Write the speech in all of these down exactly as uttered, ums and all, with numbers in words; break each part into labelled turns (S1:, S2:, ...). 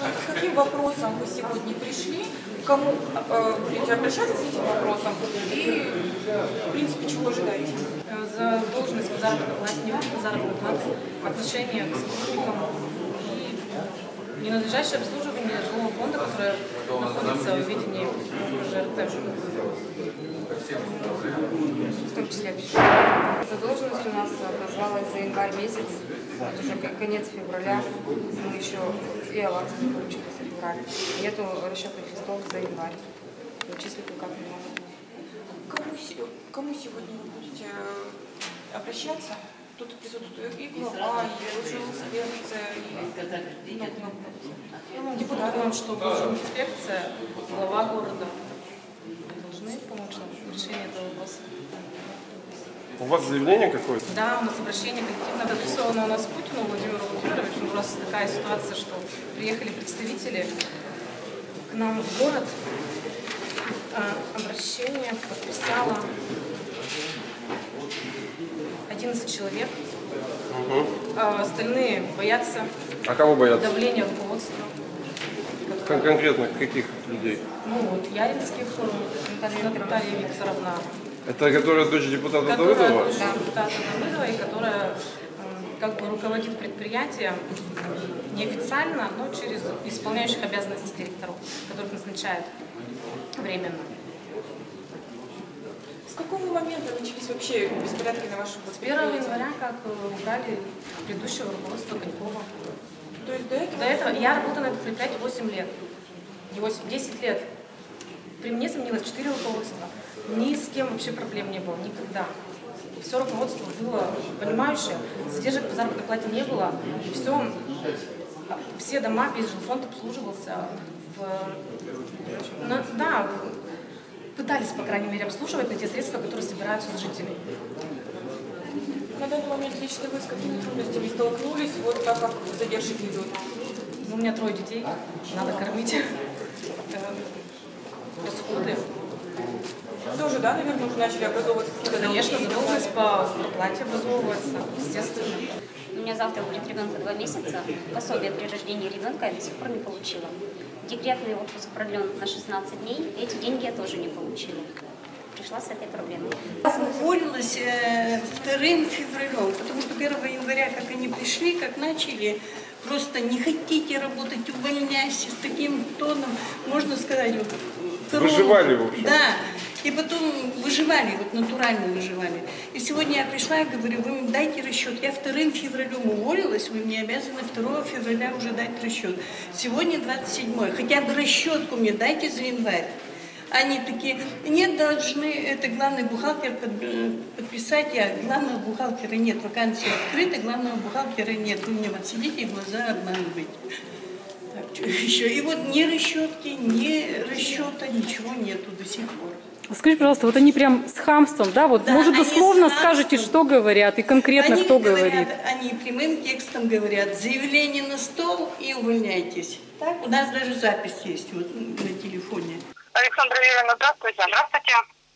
S1: пожалуйста, с каким вопросом вы сегодня пришли, к кому э, будете обращаться с этим вопросом и, в принципе, чего ожидаете?
S2: За должность по заработной плате, не выплата заработной платы, отношение к сотрудникам и ненадлежащее обслуживание жилого фонда, которое находится в ведении ЖРТ.
S3: В том числе общественная. Задолженность у нас образовалась за январь месяц, уже конец февраля, мы еще и аванс не получили за февраль. Нету расчетных листов за январь. Вычислить никак не могут.
S1: Кому, кому сегодня вы будете обращаться? Тут присутствует и глава, и жилинспекция, и много-много.
S2: Депутат нам, что жилинспекция, глава города должны помочь нам в решении этого вопроса.
S4: У вас заявление какое-то?
S2: Да, у нас обращение коллективно адресовано у нас Путину Владимиру Владимировичу. У нас такая ситуация, что приехали представители к нам в город. Обращение подписало одиннадцать человек.
S4: Угу.
S2: А остальные боятся.
S4: А кого боятся?
S2: Давления руководства.
S4: Кон конкретно каких людей?
S2: Ну вот, Яринских, Наталья, Наталья Викторовна.
S4: Это которая дочь депутата
S2: Которая
S4: Давыдова?
S2: дочь депутата Давыдова, и которая как бы руководит предприятием неофициально, но через исполняющих обязанности директоров, которых назначает временно.
S1: С какого момента начались вообще беспорядки на вашем
S2: С первого января, как убрали предыдущего руководства Конькова.
S1: То есть до этого?
S2: До этого я работаю на этом предприятии восемь лет. Не восемь, десять лет. При мне сменилось четыре руководства. Ни с кем вообще проблем не было, никогда. Все руководство было понимающее, задержек по заработной плате не было. Все, все дома, весь жилфонд обслуживался. В, на, да, пытались, по крайней мере, обслуживать на те средства, которые собираются с жителей.
S1: На данный момент лично вы с какими трудностями столкнулись, вот так как задержки идут?
S2: Ну, у меня трое детей, надо кормить. Расходы.
S1: Тоже, да, наверное, уже начали образовываться какие-то...
S2: Конечно, задолженность по проплате образовывается, естественно.
S5: У меня завтра будет ребенку два месяца. Пособие при рождении ребенка я до сих пор не получила. Декретный отпуск продлен на шестнадцать дней. Эти деньги я тоже не получила. Пришла с этой проблемой.
S6: Уволилась э, вторым февралем, потому что первого января, как они пришли, как начали, просто не хотите работать, увольняйся с таким тоном, можно сказать, вот, корон...
S4: Выживали, в общем.
S6: Да. И потом выживали, вот натурально выживали. И сегодня я пришла и говорю, вы мне дайте расчет. Я вторым февралем уволилась, вы мне обязаны второго февраля уже дать расчет. Сегодня двадцать седьмое, хотя бы расчетку мне дайте за январь. Они такие, нет, должны, это главный бухгалтер подписать, я, главного бухгалтера нет, вакансия открыта, главного бухгалтера нет. Вы мне вот сидите и глаза обманываете. Так, что еще? И вот ни расчетки, ни расчета, ничего нету до сих пор.
S7: Скажите, пожалуйста, вот они прям с хамством, да, вот,
S6: Да,
S7: может, дословно
S6: хамством.
S7: Скажете, что говорят, и конкретно
S6: они
S7: кто
S6: говорят,
S7: говорит?
S6: Они прямым текстом говорят, заявление на стол и увольняйтесь. Так? У нас даже запись есть вот на телефоне.
S8: Александра Юрьевна, здравствуйте. Здравствуйте.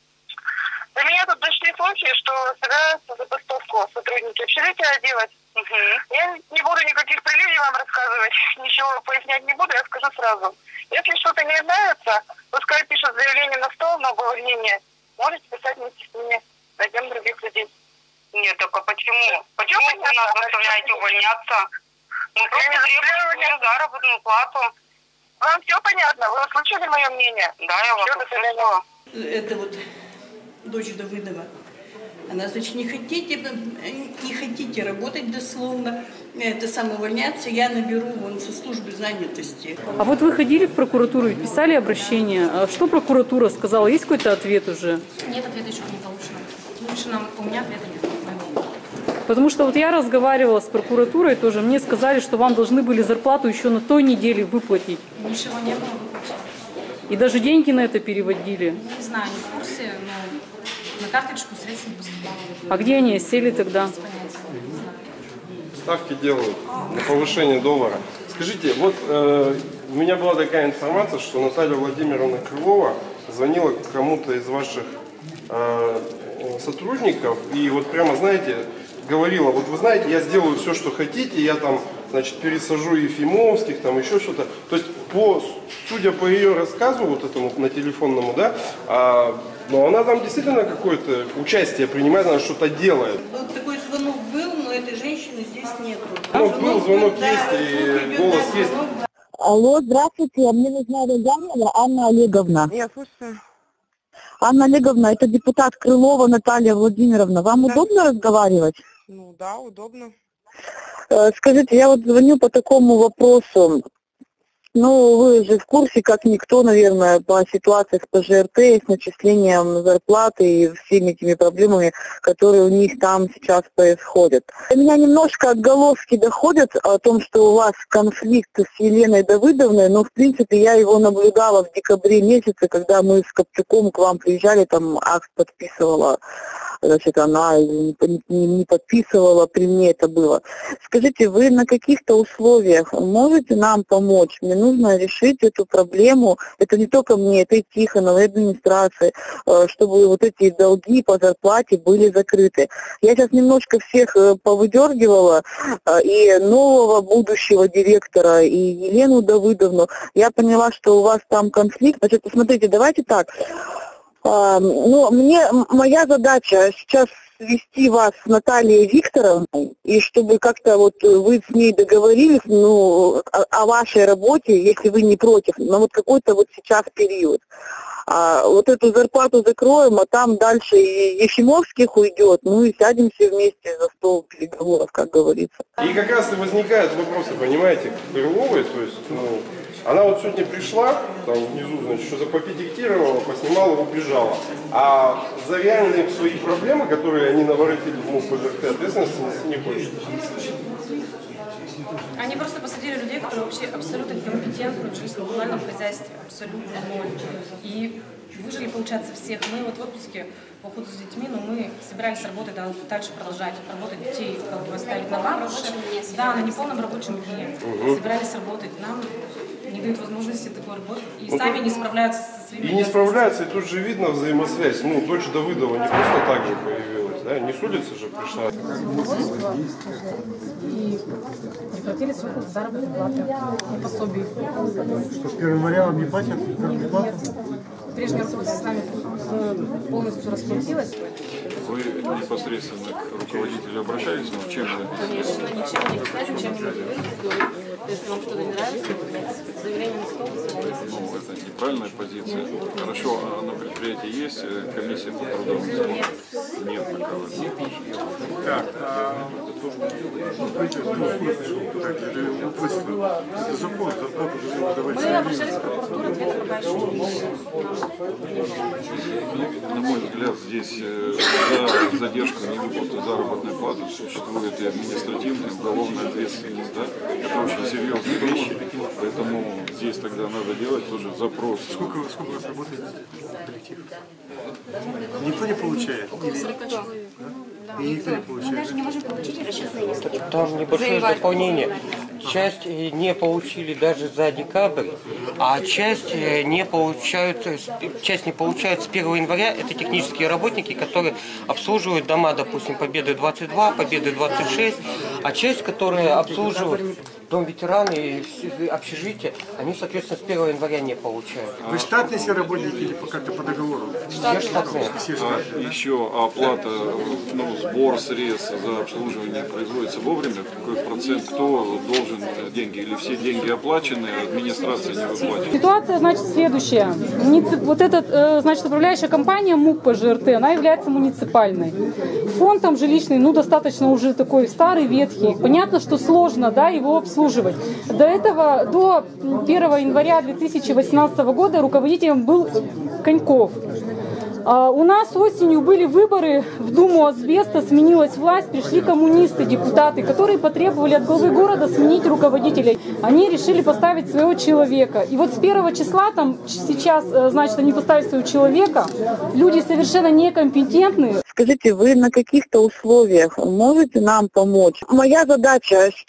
S8: До меня тут дошли слухи, что собираются забастовку сотрудники общежития делать. Угу. Я не буду никаких прелюдий вам рассказывать, ничего пояснять не буду, я скажу сразу. Если что-то не нравится, пускай пишут заявление на стол на увольнение. Можете писать вместе с ними. Найдем других людей. Нет, только почему? Почему вы нас заставляете увольняться? Мы просто требуем заработную плату. Вам все понятно? Вы услышали мое мнение? Да, я вас услышала.
S6: Это вот дочь Давыдова. Она, значит, не хотите, не хотите работать дословно, это самоувольняться, я наберу вон со службы занятости.
S7: А вот вы ходили в прокуратуру и писали обращение. А что прокуратура сказала? Есть какой-то ответ уже?
S2: Нет, ответа еще не получено. Лучше нам, у меня ответа нет.
S7: Потому что вот я разговаривала с прокуратурой тоже, мне сказали, что вам должны были зарплату еще на той неделе выплатить.
S2: Ничего не было выплачено.
S7: И даже деньги на это переводили.
S2: Не знаю, не в курсе, но на карточку средств не поступало.
S7: А где они сели тогда?
S4: Ставки делают на повышение доллара. Скажите, вот э, у меня была такая информация, что Наталья Владимировна Крылова звонила кому-то из ваших э, сотрудников и вот прямо, знаете, говорила, вот вы знаете, я сделаю все, что хотите, я там значит, пересажу Ефимовских, там еще что-то. То есть, по, судя по ее рассказу, вот этому на телефонному, да, а, но она там действительно какое-то участие принимает, она что-то делает.
S6: Вот такой звонок был, но этой женщины здесь нету.
S4: Ну, был, звонок
S6: да,
S4: есть, и голос
S6: да,
S4: есть.
S6: звонок, да.
S9: Алло, здравствуйте, мне нужна Рязанова Анна Олеговна.
S10: Я слушаю.
S9: Анна Олеговна, это депутат Крылова Наталья Владимировна. Вам
S10: Да.
S9: удобно разговаривать?
S10: Ну да, удобно.
S9: Э, Скажите, я вот звоню по такому вопросу. Ну, вы же в курсе, как никто, наверное, по ситуации с ПЖРТ, с начислением зарплаты и всеми этими проблемами, которые у них там сейчас происходят. До меня немножко отголоски доходят о том, что у вас конфликт с Еленой Давыдовной, но, в принципе, я его наблюдала в декабре месяце, когда мы с Копчуком к вам приезжали, там акт подписывала, значит, она не, не, не подписывала, при мне это было. Скажите, вы на каких-то условиях можете нам помочь? Мне нужно решить эту проблему, это не только мне, это и Тихоновой, администрации, чтобы вот эти долги по зарплате были закрыты. Я сейчас немножко всех повыдергивала, и нового будущего директора, и Елену Давыдовну. Я поняла, что у вас там конфликт. Значит, посмотрите, давайте так. Ну, мне, моя задача сейчас свести вас с Натальей Викторовной, и чтобы как-то вот вы с ней договорились, ну, о, о вашей работе, если вы не против, на вот какой-то вот сейчас период. А вот эту зарплату закроем, а там дальше и Ефимовских уйдет, ну и сядем все вместе за стол переговоров, как говорится.
S4: И как раз и возникают вопросы, понимаете, к Крыловой, то есть, ну, она вот сегодня пришла, там внизу, значит, что-то попедиктировала, поснимала, убежала. А за реальные свои проблемы, которые они наворотили в МУП ПЖРТ, ответственности нести не хочет.
S2: Они просто посадили людей, которые вообще абсолютно некомпетентны в жизни, в коммунальном хозяйстве, абсолютно ноль. И выжили, получается, всех. Мы вот в отпуске по уходу за детьми, но мы собирались работать, да, дальше продолжать работать, детей как бы оставить на бабушек. Да, на неполном рабочем дне. Угу. Собирались работать. Нам не дают возможности такой работы. И ну, сами не справляются со своими...
S4: И не справляются, и тут же видно взаимосвязь. Ну, дочь Давыдова не просто так же появилась, да, не с улицы же пришла.
S2: И прекратили срок заработной платы и пособий.
S11: Что, с первого января вам не платят?
S2: Нет. Прежняя работа с нами полностью расплатилась.
S12: Вы непосредственно к руководителю обращались, но чем вы?
S2: Конечно, ничем не писать, чем не говорить. Если вам что-то не нравится, заявление на стол.
S12: Ну, это неправильная позиция. Хорошо, а на предприятии есть комиссия по трудовым законам? Нет. Нет таковой.
S11: Так, а это закон, зарплату же надо давать.
S2: Мы обращались в прокуратуру, ответ пока еще не
S12: На мой взгляд, здесь за задержку невыплаты заработной платы существует и административная, и уголовная ответственность. Да? Это очень серьезные вещи, поэтому здесь тогда надо делать тоже запрос.
S11: Сколько, сколько у вас работает коллектив? Никто не получает?
S5: Около сорока человек.
S11: И никто не получает?
S5: Мы даже не можем получить расчет за несколько.
S13: Там небольшое дополнение. Часть не получили даже за декабрь, а часть не получают, часть не получают с первого января. Это технические работники, которые обслуживают дома, допустим, Победы двадцать два, Победы двадцать шесть, а часть, которые обслуживают Дом ветераны и общежития, они, соответственно, с первого января не получают.
S11: Вы штатные все работники или как-то по договору?
S13: Все штатные.
S11: Все штатные,
S12: а
S11: да?
S12: еще оплата, ну, сбор средств за обслуживание производится вовремя? Какой процент, кто должен деньги? Или все деньги оплачены, администрация не выплачивает?
S7: Ситуация, значит, следующая. Вот эта, значит, управляющая компания МУП ПЖРТ, она является муниципальной. Фонд там жилищный, ну, достаточно уже такой старый, ветхий. Понятно, что сложно, да, его обслуживать. До этого, до первого января две тысячи восемнадцатого года руководителем был Коньков. А у нас осенью были выборы в Думу Асбеста, сменилась власть, пришли коммунисты, депутаты, которые потребовали от главы города сменить руководителей. Они решили поставить своего человека. И вот с первого числа, там сейчас, значит, они поставили своего человека, люди совершенно некомпетентные.
S9: Скажите, вы на каких-то условиях можете нам помочь? Моя задача сейчас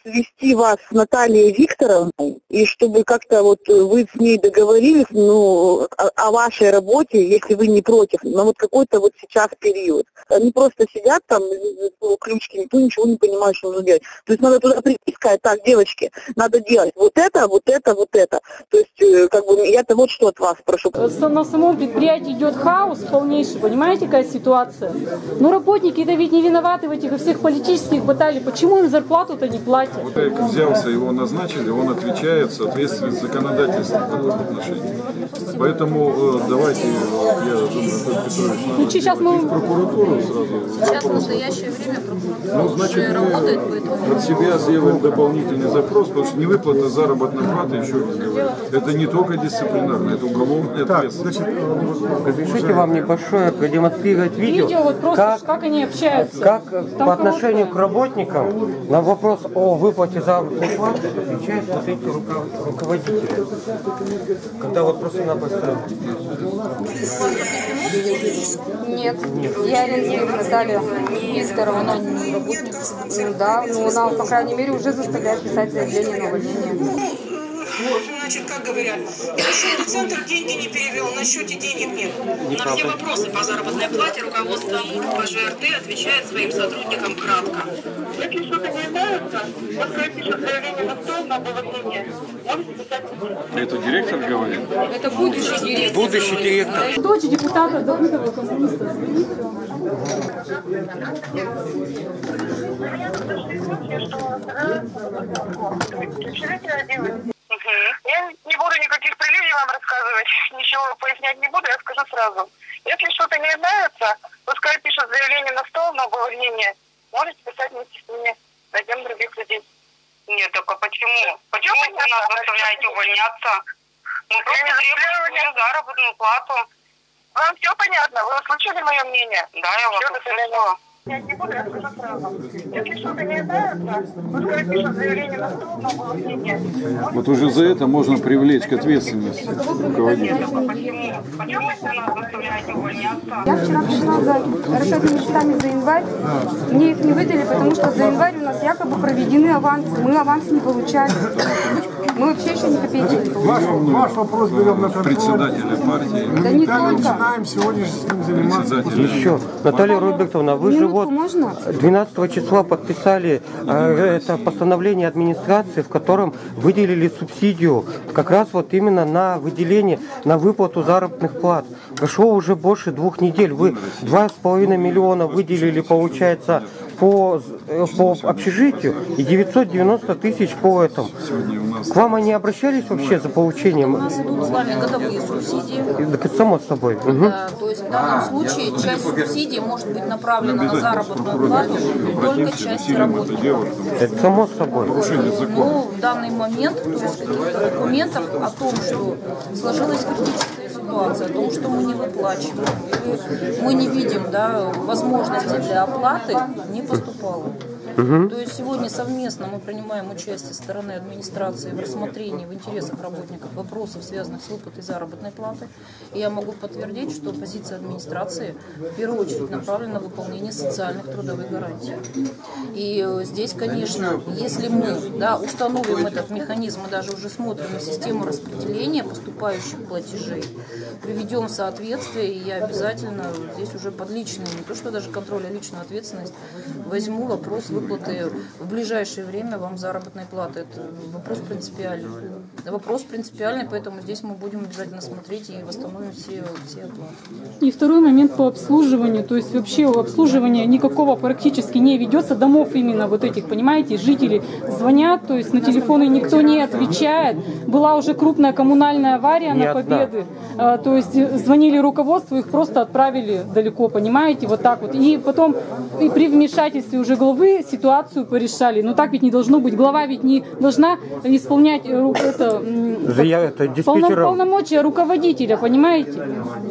S9: свести вас с Натальей Викторовной, и чтобы как-то вот вы с ней договорились, ну, о, о вашей работе, если вы не против, на вот какой-то вот сейчас период. Они просто сидят там, ключки, никто ничего не понимает, что нужно делать. То есть надо туда прийти и сказать: так, девочки, надо делать вот это, вот это, вот это. То есть, как бы, я-то вот что от вас прошу.
S7: На самом предприятии идет хаос полнейший, понимаете, какая ситуация? Ну, работники-то ведь не виноваты в этих всех политических баталиях. Почему им зарплату-то не платят?
S12: Вот как взялся, его назначили, он отвечает в соответствии с законодательством в таком отношении. Поэтому э, давайте, я думаю, Анатолий Петрович,
S7: ну, сейчас мы...
S12: в прокуратуру сразу.
S10: Сейчас в настоящее время прокуратура
S12: ну, значит,
S10: уже работает, поэтому...
S12: от себя сделаем дополнительный запрос, потому что невыплата заработной платы, еще раз говорю, это не только дисциплинарное, это уголовная ответственность.
S13: Разрешите вам небольшое продемонстрировать видео,
S7: Видео, вот просто
S13: как,
S7: как они общаются.
S13: как
S7: Там
S13: по отношению
S7: короткое.
S13: к работникам на вопрос о выплате заработной платы отвечают вот эти руко- руководители. Когда вот просто-напросто...
S3: Нет, я ориентирую Наталью Викторовну. Ну да, но она, по крайней мере, уже заставляет писать заявление на увольнение.
S14: Вот, значит, как говорят, расчетный центр деньги не перевел, на счете денег нет.
S15: На все вопросы по заработной плате руководство МУП по ЖРТ отвечает своим сотрудникам кратко.
S8: Если что-то не нравится, вот когда пишут заявление на стол на увольнение, можете писать.
S12: Это директор говорит?
S3: Это будущий директор.
S13: Будущий директор.
S7: Дочь депутата Давыдова, коммуниста.
S8: Я не буду никаких прелюдий вам рассказывать, ничего пояснять не буду, я скажу сразу. Если что-то не нравится, пускай пишут заявление на стол на увольнение. Можете писать вместе с ними, найдем других людей.
S15: Нет, только почему? Почему вы нас заставляете увольняться? Мы просто требуем заработную плату.
S8: Вам все понятно? Вы услышали мое мнение?
S15: Да, я вас услышала.
S8: Я не буду, я скажу сразу. Если что-то не нравится, пускай пишут заявление на стол на увольнение.
S12: Вот уже за это можно привлечь к ответственности руководителя.
S15: Почему? Почему вы нас заставляете увольняться?
S3: Я вчера пришла за расчетными счетами за январь. Мне их не выдали, потому что за январь у нас якобы проведены авансы. Мы аванс не получали. Мы вообще еще ни копейки не получали.
S11: Ваш вопрос берем на контроль.
S12: Председателя партии.
S3: Да не только.
S11: Начинаем сегодня с ним заниматься.
S13: Еще, Наталья Робертовна, вы же вот двенадцатого числа подписали э, это постановление администрации, в котором выделили субсидию как раз вот именно на выделение, на выплату заработных плат. Прошло уже больше двух недель. Вы два с половиной миллиона выделили, получается, по, по общежитию и девятьсот девяносто тысяч по этому. К вам они обращались вообще за получением?
S10: У нас идут с вами годовые субсидии.
S13: Так, само собой. Угу.
S10: Да, то есть в данном случае часть субсидий может быть направлена на заработную плату только части работников.
S13: Это само собой.
S10: Но в данный момент, то есть каких-то документов о том, что сложилась критическая ситуация, о том, что мы не выплачиваем, или мы не видим, да, возможности для оплаты, не поступало.
S13: Угу.
S10: То есть сегодня совместно мы принимаем участие со стороны администрации в рассмотрении в интересах работников вопросов, связанных с выплатой заработной платы. И я могу подтвердить, что позиция администрации в первую очередь направлена на выполнение социальных трудовых гарантий. И здесь, конечно, если мы, да, установим этот механизм, мы даже уже смотрим на систему распределения поступающих платежей, приведем в соответствие, и я обязательно здесь уже под личную, не то что даже контроль, а личную ответственность возьму вопрос выплаты в ближайшее время вам заработной платы. Это вопрос принципиальный. Вопрос принципиальный, поэтому здесь мы будем обязательно смотреть и восстановим все, все оплаты.
S7: И второй момент по обслуживанию, то есть вообще обслуживание никакого практически не ведется, домов именно вот этих, понимаете, жители звонят, то есть на телефоны никто не отвечает. Была уже крупная коммунальная авария
S13: Не
S7: на
S13: одна.
S7: Победы, а, то есть звонили руководству, их просто отправили далеко, понимаете, вот так вот. И потом и при вмешательстве уже главы ситуацию порешали, но так ведь не должно быть. Глава ведь не должна исполнять ру- это, м,
S13: Я это
S7: полно-
S13: диспетчером.
S7: полномочия руководителя, понимаете?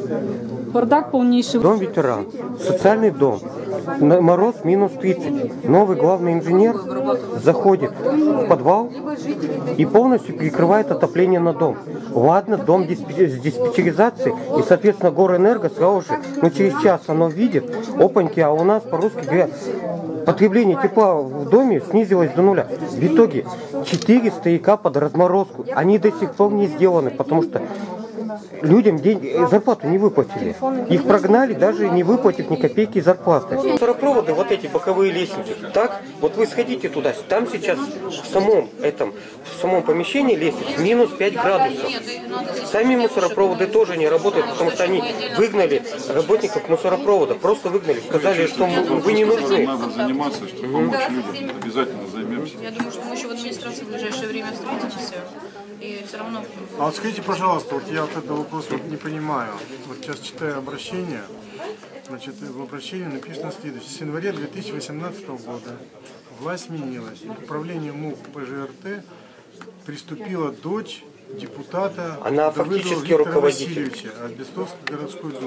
S7: Бардак полнейший.
S13: Дом ветеран, социальный дом, на мороз минус тридцать. Новый главный инженер заходит в подвал и полностью перекрывает отопление на дом. Ладно, дом диспе- с диспетчеризацией, и, соответственно, Горэнерго сразу же, ну, через час оно видит, опаньки, а у нас по-русски говорят, потребление тепла в доме снизилось до нуля. В итоге четыре стояка под разморозку. Они до сих пор не сделаны, потому что людям деньги, зарплату не выплатили. Их прогнали, даже не выплатив ни копейки зарплаты. Мусоропроводы, вот эти боковые лестницы, так, вот вы сходите туда, там сейчас в самом этом, в самом помещении лестниц минус пять градусов. Сами мусоропроводы тоже не работают, потому что они выгнали работников мусоропровода, просто выгнали, сказали, что вы не нужны.
S12: Надо заниматься, чтобы помочь людям, обязательно займемся.
S10: Я думаю, что мы еще в администрации в ближайшее время встретимся. И все равно...
S11: А вот скажите, пожалуйста, вот я вот этот вопрос вот не понимаю. Вот сейчас читаю обращение. Значит, в обращении написано следующее. С января две тысячи восемнадцатого года власть сменилась. И к управлению МУП ПЖРТ приступила дочь депутата
S13: Она
S11: Давыдова
S13: фактически
S11: Виктора
S13: руководитель.
S11: Васильевича от Бестовской городской думы.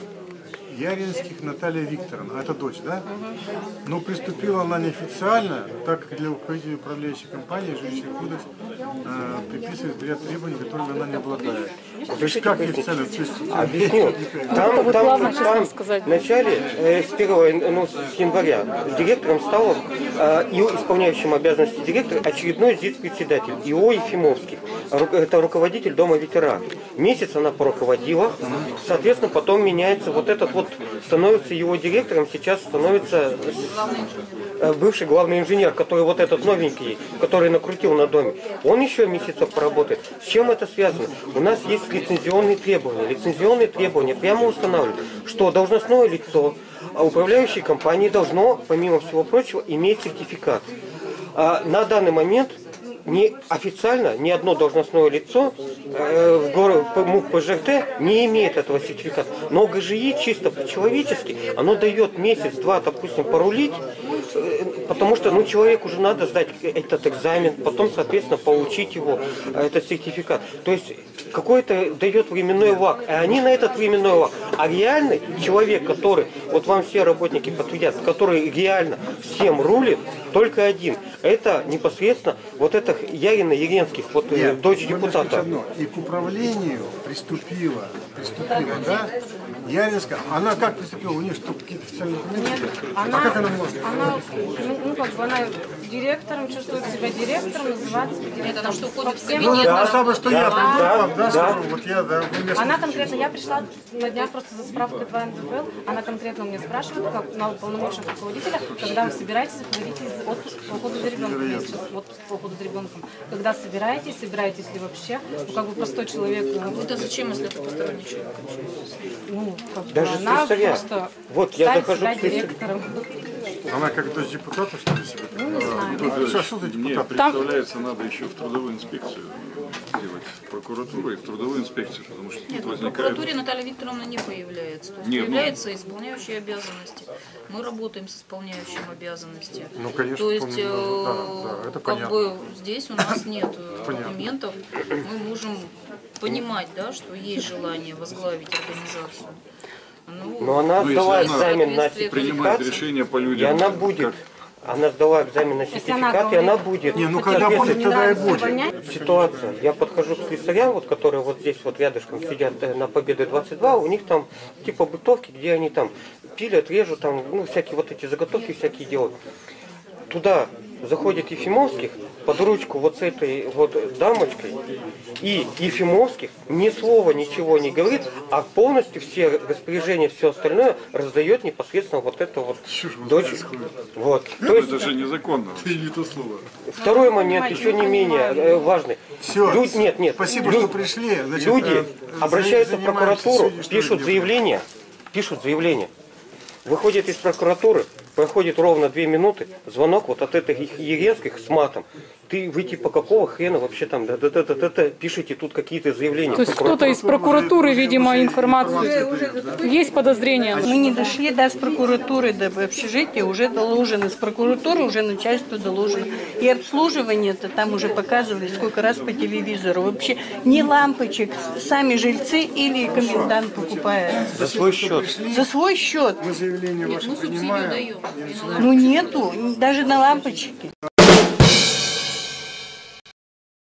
S11: Яринских Наталья Викторовна, это дочь, да? Но приступила она неофициально, так как для руководителя управляющей компании жилищный кодекс э, приписывает ряд требований, которыми она не обладает. То есть как неофициально? То есть,
S13: Объясню. Там, там, там в начале, э, с первого, ну, с января, директором стал э, и исполняющим обязанности директора очередной ЗИЦ-председатель ИО Ефимовский. Ру, это руководитель Дома ветеранов. Месяц она поруководила, соответственно, потом меняется вот этот вот, становится его директором, сейчас становится э, бывший главный инженер, который вот этот новенький, который накрутил на доме. Он еще месяцев поработает. С чем это связано? У нас есть лицензионные требования. Лицензионные требования прямо устанавливают, что должностное лицо управляющей компании должно, помимо всего прочего, иметь сертификат. А на данный момент не официально ни одно должностное лицо э, в городе МУП ПЖРТ не имеет этого сертификата. Но ГЖИ чисто по-человечески, оно дает месяц-два, допустим, порулить, э, потому что ну, человеку уже надо сдать этот экзамен, потом, соответственно, получить его, э, этот сертификат. То есть какой-то дает временной лаг, а они на этот временной лаг. А реальный человек, который, вот вам все работники подтвердят, который реально всем рулит, только один. Это непосредственно вот это Ярина Еренских, вот Нет, дочь депутата.
S11: Одно. И к управлению приступила, приступила, да? Яринская, она как приступила? У нее что, какие-то официальные документы?
S2: Она,
S11: а как она может?
S2: Она, ну, ну, как бы она директором, чувствует себя директором, называется директором. Это что входит в кабинет.
S11: Ну, да, самое, что
S2: да,
S11: я приду
S2: да,
S11: к вам, да,
S2: да.
S11: скажу, вот я, да,
S2: Она конкретно, я пришла на днях просто за справкой два эн дэ бэ эл, она конкретно у меня спрашивает, как на полномочных руководителя, когда вы собираетесь выходить из отпуска по уходу за ребенком, я сейчас отпуск по уходу за ребенком, когда собираетесь, собираетесь ли вообще, ну, как бы простой человек.
S10: Ну, это зачем, если это посторонний человек?
S2: Ну, как бы
S13: даже
S2: она
S13: слесаря.
S2: просто
S13: Вот, я захожу
S2: к директором.
S11: Она как дочь депутата, что ли, себе?
S2: Ну, не знаю.
S11: Что, что ты
S12: Мне
S11: депутат?
S12: представляется, надо еще в трудовую инспекцию делать, в прокуратуру и в трудовую инспекцию, потому что
S10: Нет,
S12: тут
S10: в
S12: возникает...
S10: прокуратуре Наталья Викторовна не появляется. То есть
S12: Нет,
S10: появляется исполняющий обязанности. Мы работаем с исполняющим обязанности.
S11: Ну, конечно,
S10: То есть,
S11: помню,
S10: э,
S11: да, да, это
S10: как
S11: понятно.
S10: бы здесь у нас нет
S11: Понятно.
S10: документов. Мы можем понимать, да, что есть желание возглавить организацию. Ну,
S13: Но она
S12: Ну,
S13: сдала
S12: если она
S13: экзамен на
S12: принимает
S13: сертификат,
S12: решение по
S13: и
S12: людям,
S13: она
S12: как-
S13: будет.
S12: как-
S13: Она сдала экзамен на сертификат, и она будет.
S11: Не, ну когда будет, тогда и будет.
S13: Ситуация. Я подхожу к слесарям, вот, которые вот здесь вот рядышком сидят э, на Победы двадцать два, у них там типа бытовки, где они там пилят, режут, там, ну, всякие вот эти заготовки всякие делают. Туда заходит Ефимовских под ручку вот с этой вот дамочкой, и Ефимовских ни слова ничего не говорит, а полностью все распоряжения, все остальное раздает непосредственно вот это вот дочь. Вот. То есть,
S12: Это же незаконно.
S11: Ты не то слово.
S13: второй момент еще не менее э, важный.
S11: Все.
S13: Люд- нет, нет.
S11: Спасибо,
S13: Лю-
S11: что пришли. Значит,
S13: Люди
S11: э,
S13: обращаются в
S11: занимаемся
S13: прокуратуру,
S11: сегодняшним
S13: пишут
S11: днем.
S13: заявление, пишут заявление. Выходит из прокуратуры, проходит ровно две минуты, звонок вот от этих Еренских с матом. Ты, вы типа какого хрена вообще там, да, да, да, да, да, да, пишите тут какие-то заявления.
S7: То есть кто-то из прокуратуры, видимо, информацию. Есть подозрения.
S6: Мы не дошли до с прокуратуры, до общежития, уже доложено. С прокуратуры уже начальству доложено. И обслуживание-то там уже показывали сколько раз по телевизору. Вообще ни лампочек, сами жильцы или комендант покупает.
S13: За свой счет.
S6: За свой счет.
S11: Мы заявление ваше
S10: мы субсидию
S11: принимаем.
S10: даем.
S6: Ну нету, даже на лампочки.